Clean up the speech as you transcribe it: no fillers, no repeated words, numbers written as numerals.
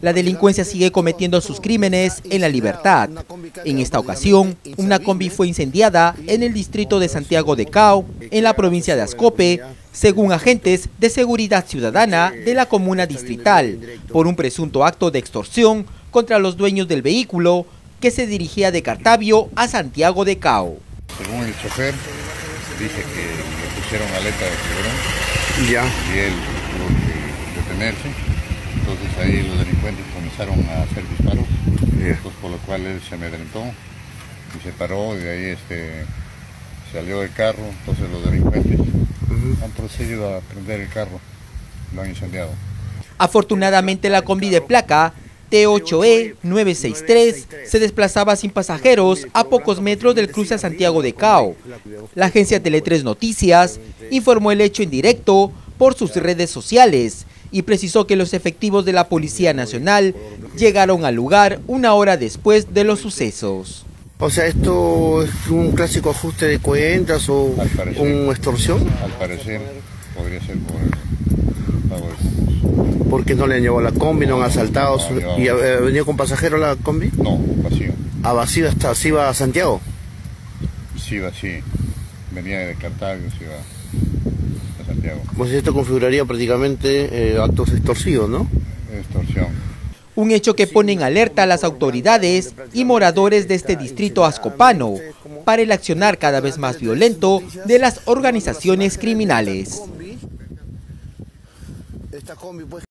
la delincuencia sigue cometiendo sus crímenes en la libertad. En esta ocasión, una combi fue incendiada en el distrito de Santiago de Cao, en la provincia de Ascope, según agentes de seguridad ciudadana de la comuna distrital, por un presunto acto de extorsión contra los dueños del vehículo que se dirigía de Cartavio a Santiago de Cao. Según el chofer, dice que le pusieron aleta de tiburón y él tuvo que detenerse. Entonces ahí los delincuentes comenzaron a hacer disparos, por lo cual él se amedrentó y se paró, y de ahí salió del carro. Entonces los delincuentes han procedido a prender el carro, lo han incendiado. Afortunadamente la combi de placa T8E963 se desplazaba sin pasajeros a pocos metros del cruce a Santiago de Cao. La agencia Tele3 Noticias informó el hecho en directo por sus redes sociales y precisó que los efectivos de la Policía Nacional llegaron al lugar una hora después de los sucesos. O sea, ¿esto es un clásico ajuste de cuentas o una extorsión? Al parecer podría ser por pago de... ¿Por qué no le han llevado la combi, no han asaltado? ¿Y ha venido con pasajero la combi? No, vacío. ¿A vacío está? ¿Sí va a Santiago? Sí, vacío. Venía de Cartagena, sí va a Santiago. Pues esto configuraría prácticamente actos extorsivos, ¿no? Extorsión. Un hecho que pone en alerta a las autoridades y moradores de este distrito ascopano para el accionar cada vez más violento de las organizaciones criminales.